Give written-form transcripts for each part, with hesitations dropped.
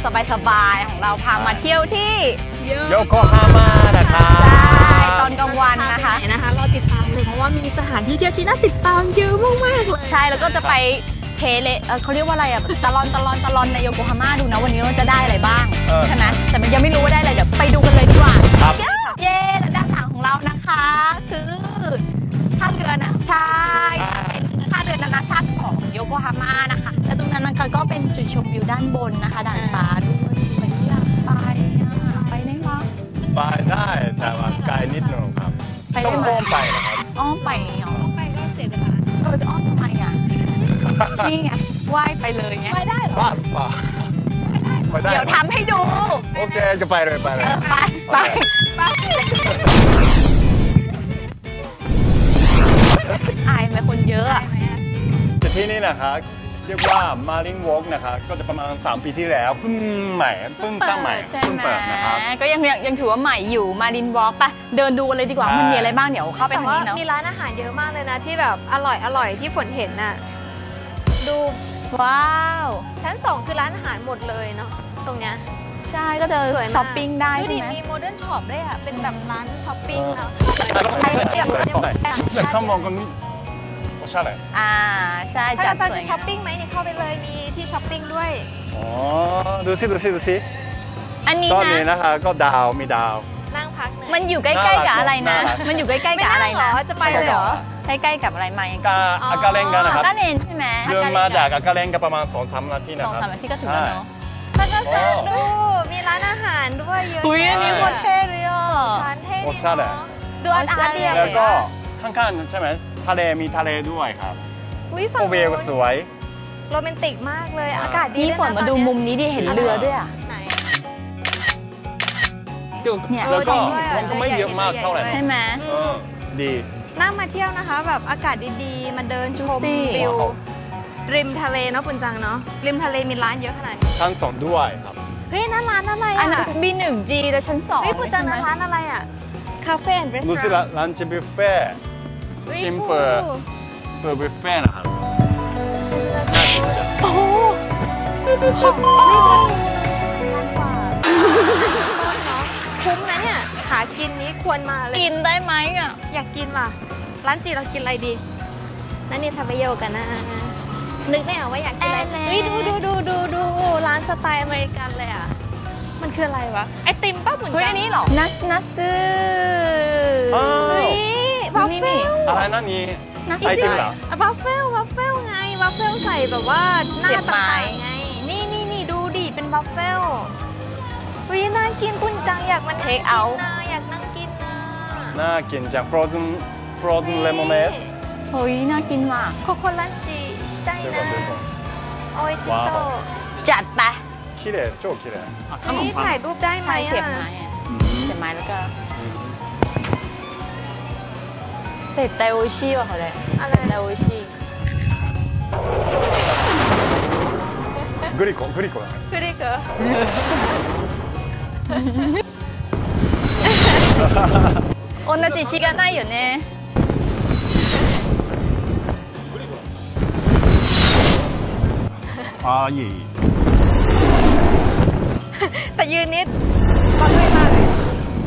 สบายๆของเราพามาเที่ยวที่โยโกฮาม่านะคะใช่ตอนกลางวันนะคะรอติดตามเลยเพราะว่ามีสถานที่เที่ยวที่น่าติดตามเยอะมากๆเลยใช่แล้วก็จะไปเทเลเขาเรียกว่าอะไรอะตลอนในโยโกฮาม่าดูนะวันนี้เราจะได้อะไรบ้างใช่ไหมแต่มันยังไม่รู้ว่าได้อะไรเดี๋ยวไปดูกันเลยดีกว่าเย้และด้านหลังของเรานะคะคือท่าเรือนะใช่เป็นท่าเรือนานาชาติของโยโกฮาม่านะคะและตรงนั้นนะคะก็เป็นจุดชมวิวด้านบนนะคะด่านฟ้าด้วยสวยอยากไปได้ไหมไปได้แต่ว่าไกลนิดนึงครับต้องอ้อมไปนะครับอ้อมไปอ้อมไปก็เสียเวลาจะอ้อมทำไมอ่ะนี่ไงว่ายไปเลยไงไปได้หรอไปได้เดี๋ยวทำให้ดูโอเคจะไปเลยไปอายไหมคนเยอะอะแต่ที่นี่นะคะเรียกว่า Marine Walk นะคะก็จะประมาณ3 ปีที่แล้วเพิ่งสร้างใหม่เพิ่งเปิดนะครับก็ยังถือว่าใหม่อยู่ Marine Walk ไปเดินดูกันเลยดีกว่ามันมีอะไรบ้างเดี๋ยวเข้าไปทางนี้เนาะมีร้านอาหารเยอะมากเลยนะที่แบบอร่อยที่ฝนเห็นน่ะดูว้าวชั้น2คือร้านอาหารหมดเลยเนาะตรงเนี้ยใช่ก็จะช้อปปิ้งได้ใช่ไหมมีโมเดิร์นช็อปด้วยอ่ะเป็นแบบร้านช้อปปิ้งเนาะแต่ข้ามองกันนี่โอชาเลยใช่จัดสวยจะช้อปปิ้งไหมเนี่ยเข้าไปเลยมีที่ช้อปปิ้งด้วยอ๋อดูสิอันนี้นะคะก็มีดาวนั่งพักมันอยู่ใกล้ๆกับอะไรนะมันอยู่ใกล้ๆกับอะไรนะจะไปเลยเหรอใกล้ๆกับอะไรมาอากาเลนกันนะครับอากาเลนใช่ไหมเดินมาจากอากาเลนกันประมาณ2-3 นาทีนะครับ 2-3 นาทีก็ถึงแล้วเนาะแล้วก็ดูมีร้านอาหารด้วยเยอะอันนี้โคตรเท่เลยอ่ะชั้นเท่โอชาเลยดูอาร์ตเดียวแล้วก็ข้างๆใช่ไหมมีทะเลด้วยครับโอเวลสวยโรแมนติกมากเลยอากาศดีฝนมาดูมุมนี้ดิเห็นเรือด้วยอ่ะเนี่ยแล้วก็มันก็ไม่เยอะมากเท่าไหร่ใช่ไหมดีน่ามาเที่ยวนะคะแบบอากาศดีๆมาเดินชมวิวริมทะเลเนาะปุณจังเนาะริมทะเลมีร้านเยอะขนาดนี้ชั้น2ด้วยครับเฮ้ยนั่นร้านอะไรอ่ะB1G แล้วชั้น2 เฮ้ยปุณจังร้านอะไรอ่ะคาเฟ่แอนด์รีสอร์ทดูสิร้านจิมบุฟเฟ่ทิมเปิดบุฟเฟ่นะครับโอ้โหไม่มีร้านกว่าคุ้มนะเนี่ยขากินนี้ควรมาเลยกินได้ไหมอ่ะอยากกินว่ะร้านจีเรากินอะไรดีนั่นนี่ทำไปโยกันนะนึกไม่ออกว่าอยากกินอะไรเฮ้ยดูร้านสไตล์อเมริกันเลยอ่ะมันคืออะไรวะไอติมป้าหมุนจังอันนี้หรอนัสเฮ้ยวัฟเฟิลอะไรนั่นนี่ไอติมเหรอวัฟเฟิลไงวัฟเฟิลใส่แบบว่าหน้าต่างไงนี่ดูดิเป็นวัฟเฟิลเฮ้ยน่ากินปุ้นจังอยากมาเทคเอาอยากนั่งกินนะน่ากินจากfrozen lemonade เฮ้ยน่ากินว่ะโคโค่ลันจิしたいなโอ้ยชิโซจัดไป綺麗超綺麗นี่ถ่ายรูปได้ไหมเสียบไม้แล้วก็เสร็จแต่โอชิว่ะเขาเลยเสร็จแต่โอชิグリコ同じしがないよねいいแต่ยืนนิดขอด้วยมากเลย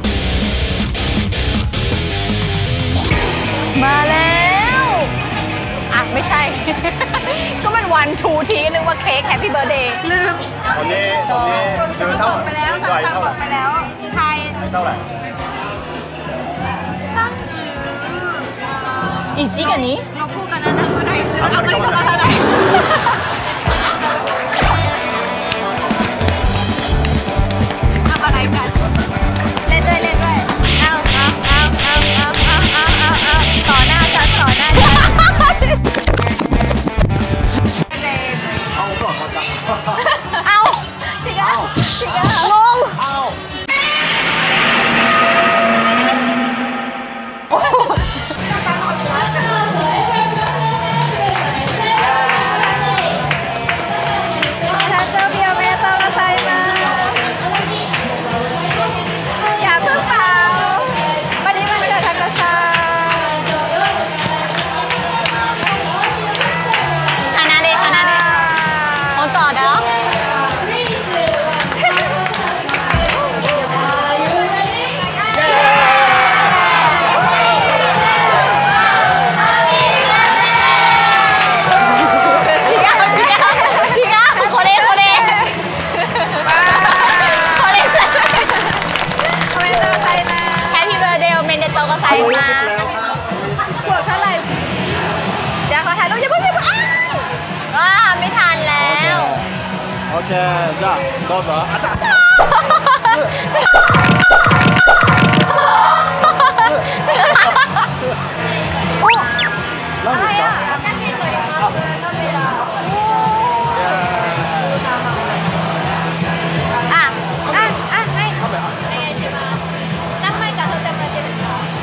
มาแล้วอ่ะไม่ใช่ ก็มัน1 2 ทีนึกว่าเค้กแฮปปี้เบิร์ธเดย์ลืมตอนนี้เดินเท่าไหร่บอกไปแล้วไทยเท่าไหร่อีกจีกันนี้เราคู่กันนะเขาได้ซื้อเอาไปก็มาได้ทำอะไรกันเล่นด้วยเอาต่อหน้าฉันเอาชิกางงじゃあどうぞあちゃ何ですか写真撮りますカメラはいお願いします何枚か撮ってもらっていいですか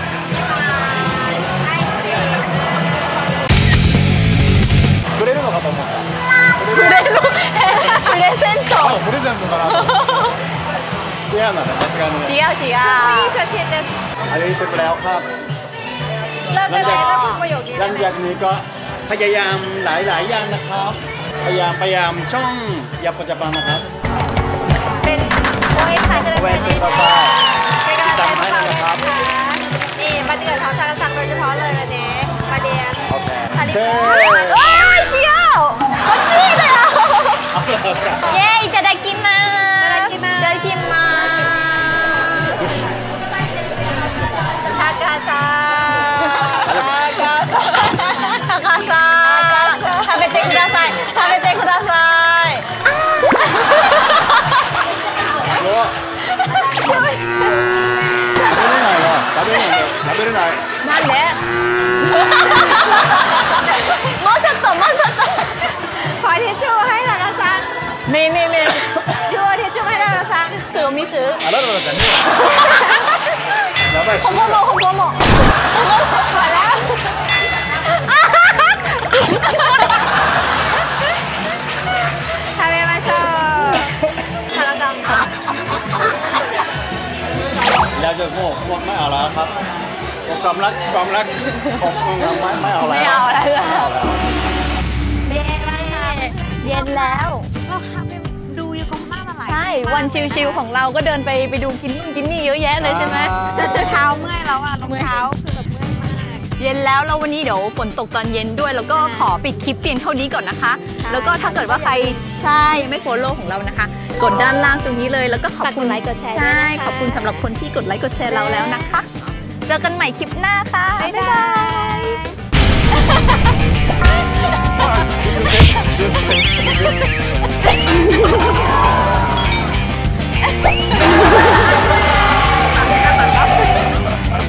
くれるのかと思ったプレゼントプレゼントかな違うなさすがに違ういい写真ですอันนี้เสร็จแล้วครับเลิกได้แล้วพูดประโยคนี้หลังจากนี้ก็พยายามหลายอย่างนะครับพยายามช่องยาปัจจุบันนะครับเป็นโอ้ยใส่กระดาษแหวนเซ็นต่อไปติดตามให้นะครับนี่มาเดือดของทางสั่งโดยเฉพาะเลยวันนี้มาเรียนโอเคเชิญโอ้ยเชียวこっちだよイエーイいただきますいただきますทากาซา高さん食べてください食べてくださいうわ食べれないわ食べれないなんでもうちょっともうちょっとขอทิชชู่ให้ทากาซังมีดูทิชชู่ให้ทากาซังซื้อมีซื้อあらららじゃねえよやばいของผมของผมพอแล้ว食べましょうทากาซังอยากจะโม่ไม่เอาแล้วครับความรักของไม่เอาแล้วไม่เอาแล้วเย็นแล้วเย็นแล้วเราขับไปดูยูโกฮาม่ามาหลายใช่วันชิลๆของเราก็เดินไปดูกินนู่นกินนี่เยอะแยะเลยใช่ไหมเท้าเมื่อยแล้วอ่ะรองเท้าคือแบบเมื่อยมากเย็นแล้ววันนี้เดี๋ยวฝนตกตอนเย็นด้วยแล้วก็ขอปิดคลิปเพียงเท่านี้ก่อนนะคะใช่แล้วก็ถ้าเกิดว่าใครใช่ยังไม่โฟลโล่ของเรานะคะ กดด้านล่างตรงนี้เลยแล้วก็ขอบคุณฝากกดไลค์กดแชร์ด้วยใช่นะคะขอบคุณสำหรับคนที่กดไลค์กดแชร์เราแล้วนะคะ เจอกันใหม่คลิปหน้าค่ะบ๊ายบาย